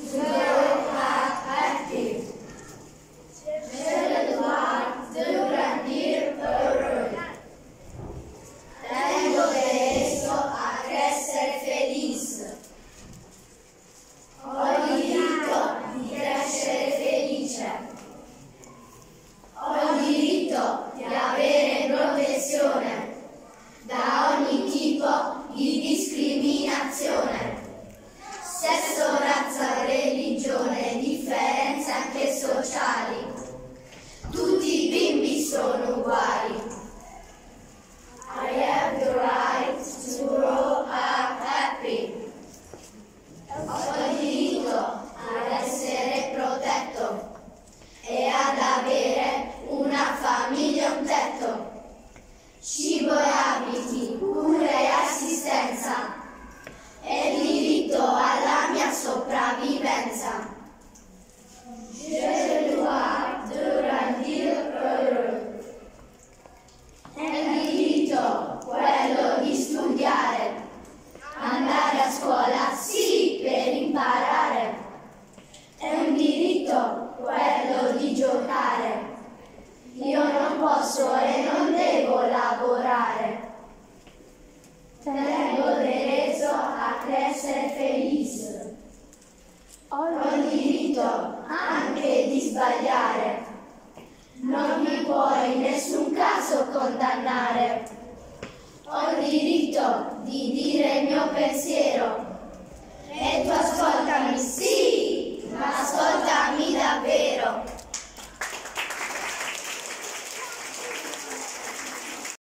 grow up active. Je le droit de grandir heureux. Tengo derecho a crecer feliz. Ho il diritto di crescere felice. Ho il diritto di avere protezione da ogni tipo di discriminazione. Sesso, razza, religione, differenze anche sociali. Tutti i bimbi sono uguali. I have the right to grow up happy. Ho il diritto ad essere protetto e ad avere una famiglia e un tetto. Cibo e abiti, cure e assistenza. E il diritto alla mia sopravvivenza. Je dois de grandir heureux. È il diritto quello di studiare, andare a scuola, sì, per imparare. È un diritto quello di giocare. Io non posso e non devo lavorare. Tengo derecho a crescere felice. Ho il diritto anche di sbagliare. Non mi puoi in nessun caso condannare. Ho il diritto di dire il mio pensiero